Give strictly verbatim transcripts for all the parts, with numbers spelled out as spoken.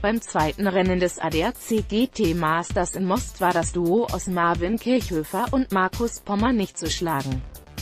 Beim zweiten Rennen des A D A C G T Masters in Most war das Duo aus Marvin Kirchhöfer und Markus Pommer nicht zu schlagen.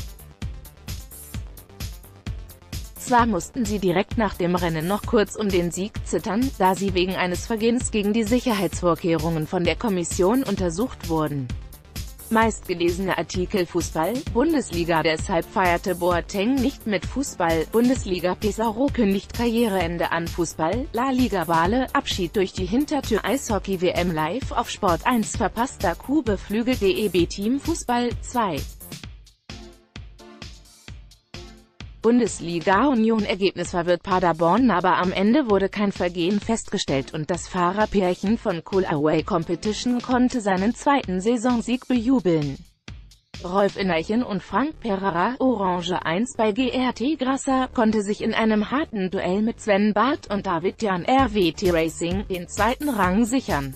Zwar mussten sie direkt nach dem Rennen noch kurz um den Sieg zittern, da sie wegen eines Vergehens gegen die Sicherheitsvorkehrungen von der Kommission untersucht wurden. Meistgelesene Artikel: Fußball, Bundesliga. Deshalb feierte Boateng nicht mit Fußball. Bundesliga. Pizarro kündigt Karriereende an. Fußball, La Liga. Bale, Abschied durch die Hintertür. Eishockey-W M live auf Sport eins. Verpasster Coup. Beflügelt D E B-Team Fußball. zwei. Bundesliga. Union. Ergebnis verwirrt Paderborn, aber am Ende wurde kein Vergehen festgestellt und das Fahrerpärchen von Cool Away Competition konnte seinen zweiten Saisonsieg bejubeln. Rolf Innerchen und Frank Pereira, Orange eins bei G R T Grasser, konnte sich in einem harten Duell mit Sven Barth und David Jan R W T Racing den zweiten Rang sichern.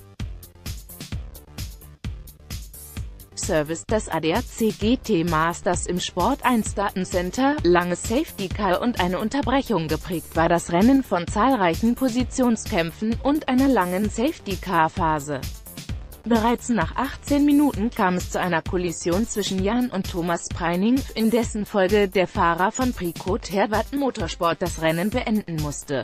Service. Das A D A C G T Masters im Sport eins Datencenter, langes Safety Car und eine Unterbrechung. Geprägt war das Rennen von zahlreichen Positionskämpfen und einer langen Safety Car Phase. Bereits nach achtzehn Minuten kam es zu einer Kollision zwischen Jan und Thomas Preining, in dessen Folge der Fahrer von Precoat Herbert Motorsport das Rennen beenden musste.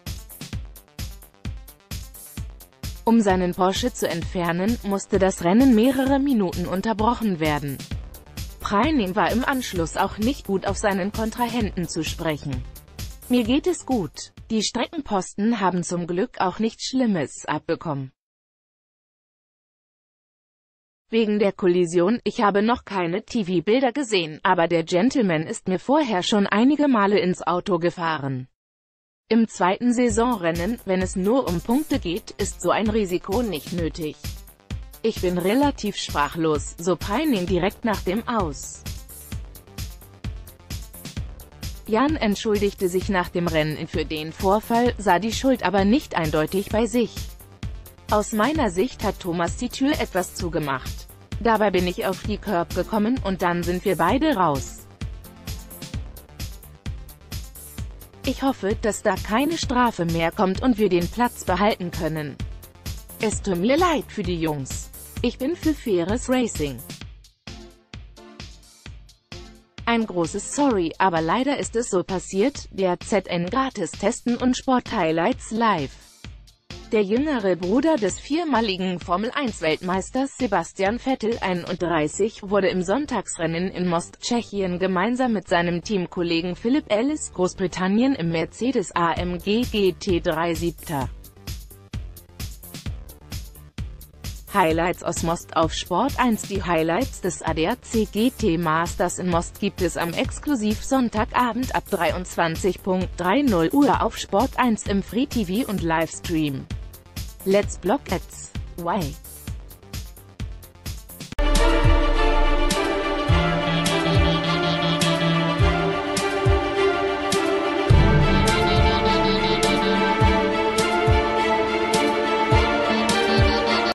Um seinen Porsche zu entfernen, musste das Rennen mehrere Minuten unterbrochen werden. Preining war im Anschluss auch nicht gut auf seinen Kontrahenten zu sprechen. Mir geht es gut. Die Streckenposten haben zum Glück auch nichts Schlimmes abbekommen. Wegen der Kollision, ich habe noch keine T V-Bilder gesehen, aber der Gentleman ist mir vorher schon einige Male ins Auto gefahren. Im zweiten Saisonrennen, wenn es nur um Punkte geht, ist so ein Risiko nicht nötig. Ich bin relativ sprachlos, so Preining direkt nach dem Aus. Jan entschuldigte sich nach dem Rennen für den Vorfall, sah die Schuld aber nicht eindeutig bei sich. Aus meiner Sicht hat Thomas die Tür etwas zugemacht. Dabei bin ich auf die Curb gekommen und dann sind wir beide raus. Ich hoffe, dass da keine Strafe mehr kommt und wir den Platz behalten können. Es tut mir leid für die Jungs. Ich bin für faires Racing. Ein großes Sorry, aber leider ist es so passiert. Der Z N gratis testen und Sport Highlights live. Der jüngere Bruder des viermaligen Formel eins Weltmeisters Sebastian Vettel, einunddreißig, wurde im Sonntagsrennen in Most, Tschechien gemeinsam mit seinem Teamkollegen Philip Ellis, Großbritannien, im Mercedes A M G G T drei Siebter. Highlights aus Most auf Sport eins. Die Highlights des A D A C G T Masters in Most gibt es am exklusiv Sonntagabend ab dreiundzwanzig Uhr dreißig auf Sport eins im Free T V und Livestream. Let's block ads. Why?